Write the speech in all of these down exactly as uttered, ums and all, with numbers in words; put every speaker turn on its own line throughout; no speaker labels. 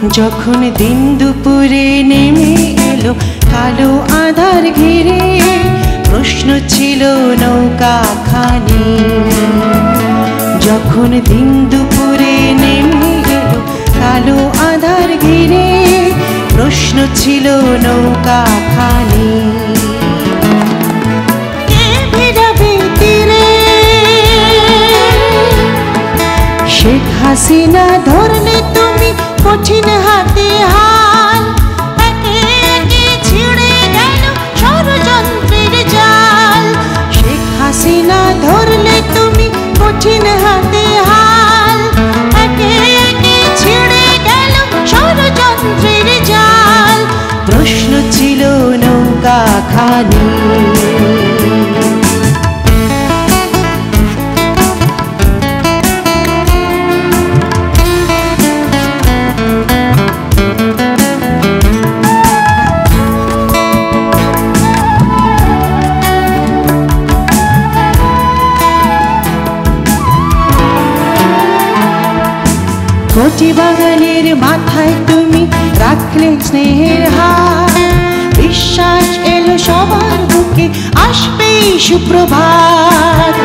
যখন দিন দুপুরে নেমে এলো কালো আধার ঘিরে, প্রশ্ন ছিল নৌকা খানি। যখন দিন দুপুরে নেমে এলো কালো আধার ঘিরে, প্রশ্ন ছিল নৌকা খানি। শেখ হাসিনা ধরলে তুমি কঠিন হাতে হাল, একে একে ছিঁড়ে গেল ষড়যন্ত্রের জাল। শেখ হাসিনা ধরলে তুমি কঠিন হাতে হাল, একে একে ছিঁড়ে গেল ষড়যন্ত্রের জাল। প্রশ্ন ছিল নৌকা খানি। কোটি বাঙালির মাথায় তুমি রাখলে স্নেহের হাত, বিশ্বাস এলো সবার বুকে আসবে সুপ্রভাত।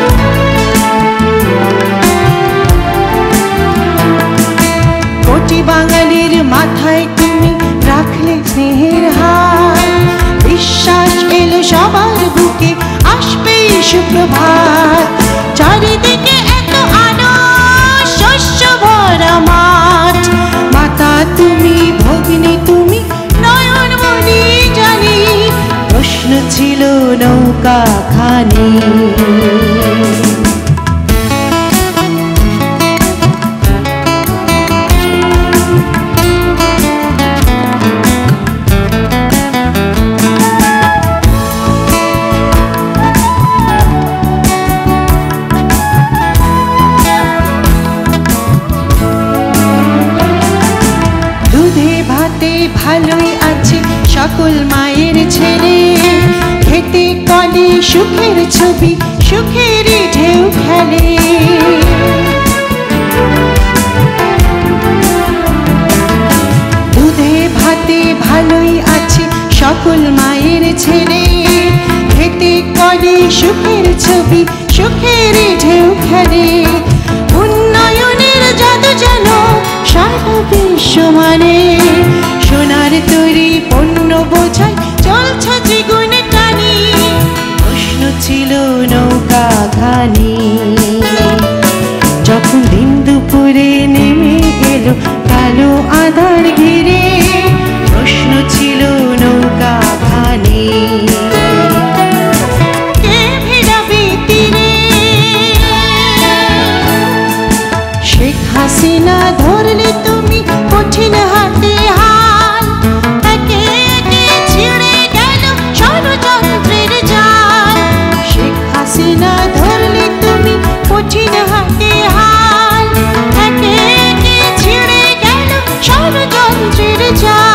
কোটি বাঙালির মাথায় তুমি রাখলে স্নেহের হাত, বিশ্বাস এলো সবার বুকে আসবে সুপ্রভাত। চারিদিকে এত আলো, শস্য ভরা মাঠ, মাতা তুমি ভগ্নী তুমি নয়ন মনি জানি। প্রশ্ন ছিল নৌকা খানি। ভালোই আছে সকল মায়ের ছেলে, খেতে কলে সুখের ছবি সুখেরই ঢেউ খেলে। দুধে ভাতে ভালোই আছে সকল মায়ের ছেলে, খেতে কলে সুখের ছবি সুখেরই ঢেউ খেলে। উন্নয়নের জাদু যেন সারা বিশ্ব মানে, সোনার তৈরি পণ্য বোঝাই চলছে দ্বিগুণ টানি। প্রশ্ন ছিল নৌকা খানি। যখন দিন দুপুরে নেমে এলো কালো আধার ঘিরে, প্রশ্ন ছিল নৌকা খানি। শেখ হাসিনা ধরলে তুমি কঠিন হাতে হাল, একে একে ছিঁড়ে গেল ষড়যন্ত্রের জাল। শেখ হাসিনা ধরলে তুমি কঠিন হাতে হাল, একে একে ছিঁড়ে গেল ষড়যন্ত্রের জাল।